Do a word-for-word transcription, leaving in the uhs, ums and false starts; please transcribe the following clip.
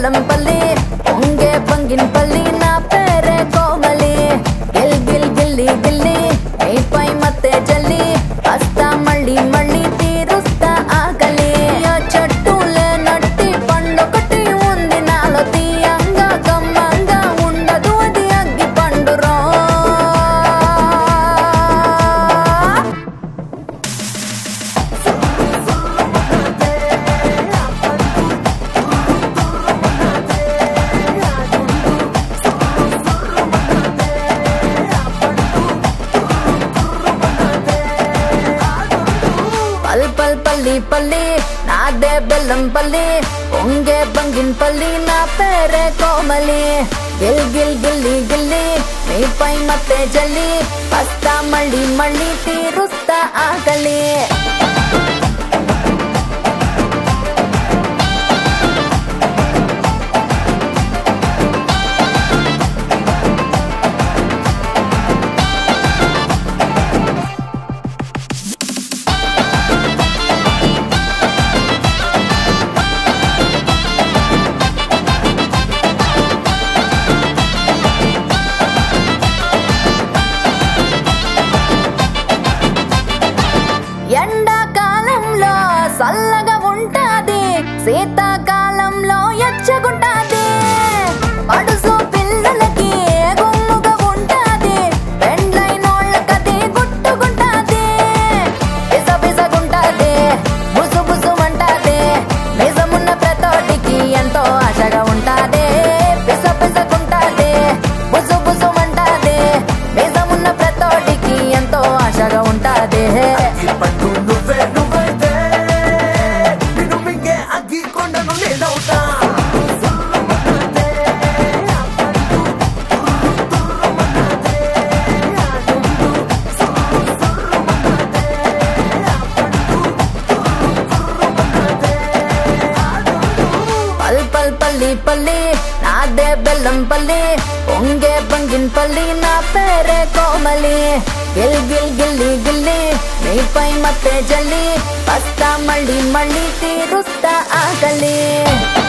బెల్లంపల్లి పొంగే బంగినపల్లి నా పేరే కోమలి గిల్ గిల్ గిల్లి గిల్లి నీపై మత్తే జల్లి వస్తా మళ్ళీ మళ్ళీ తీరుస్తా ఆకలి చెట్టులే నట్టి పండొకటి ఉంది నాలో తీయంగా గమ్మంగా ఉండదు అది అగ్గి పండురో పల్ పల్ పల్లి పల్లి నాదే బెల్లంపల్లి పొంగే బంగినపల్లి నా పేరే కోమలి గిల్ గిల్ గిల్లి గిల్లి నీపై మత్తే జల్లి వస్తా మళ్ళీ మళ్ళీ తీరుస్తా ఆకలి ఎండాకాలంలో చల్లగా ఉంటాది శీతాకాలంలో ఎచ్చగుంటాది పడుసు పిల్లలకి గుమ్ముగా ఉంటాది పెండ్లైనోళ్ళకది గుట్టుగుంటాది పిస పిసగుంటాది బుసు బుసుమంటాది నిజమున్న ప్రతోటికి ఎంతో ఆశగా ఉంటాది పిస పిసగుంటాది బుసు బుసుమంటాది నిజమున్న ప్రతోటికి ఎంతో ఆశగా ఉంటాది పల్లి పల్లి నాదే బెల్లంపల్లి పొంగే బంగినపల్లి నా పేరే కోమలి గిల్ గిల్ గిల్లి గిల్లి నీపై మత్తే జల్లి వస్తా మళ్ళీ మళ్ళీ తీరుస్తా ఆకలి